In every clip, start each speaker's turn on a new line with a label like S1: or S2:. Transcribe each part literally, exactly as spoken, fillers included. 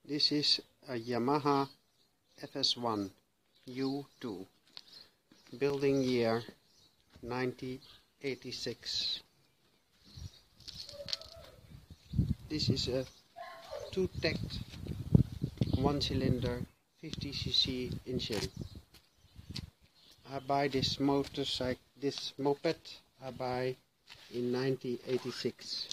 S1: This is a Yamaha F S one U two, building year nineteen eighty-six. This is a two-tact, one-cylinder, fifty c c engine. I buy this motorcycle, this moped, I buy in nineteen eighty-six.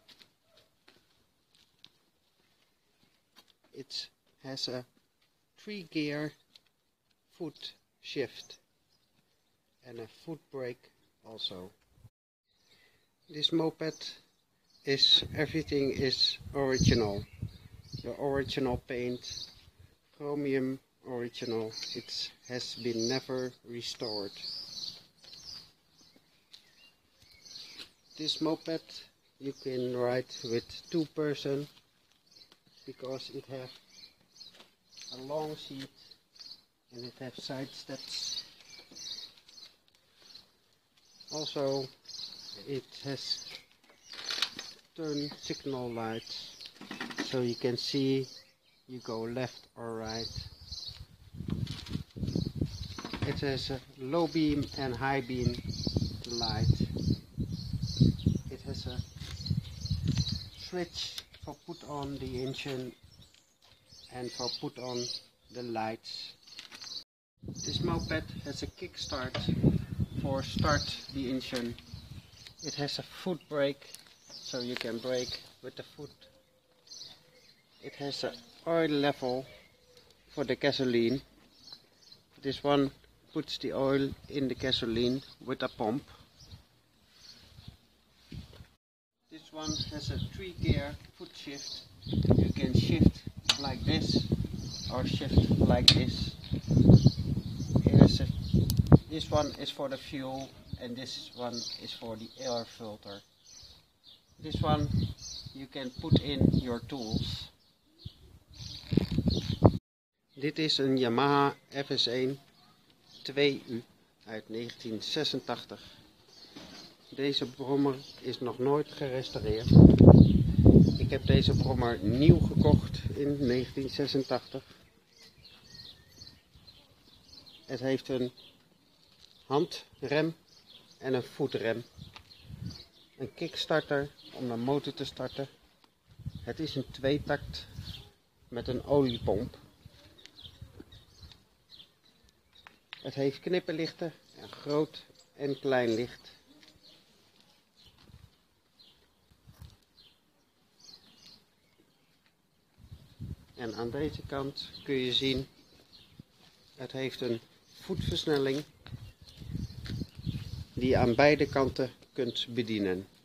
S1: It has a three-gear foot shift and a foot brake also. This moped is, everything is original. The original paint, chromium original. It has been never restored. This moped you can ride with two person because it has a long seat and it has side steps. Also it has turn signal lights, so you can see you go left or right. It has a low beam and high beam light. It has a switch for put on the engine and for put on the lights. This moped has a kickstart for start the engine. It has a foot brake, so you can brake with the foot. It has an oil level for the gasoline. This one puts the oil in the gasoline with a pump. This one has a three-gear foot shift. You can shift like this or shift like this. Here's a, this one is for the fuel and this one is for the air filter. This one you can put in your tools. Dit is een Yamaha F S one twee U uit negentien zesentachtig. Deze brommer is nog nooit gerestaureerd. Ik heb deze brommer nieuw gekocht in negentien zesentachtig. Het heeft een handrem en een voetrem. Een kickstarter om de motor te starten. Het is een tweetakt met een oliepomp. Het heeft knipperlichten, een groot en klein licht. En aan deze kant kun je zien, het heeft een voetversnelling die je aan beide kanten kunt bedienen.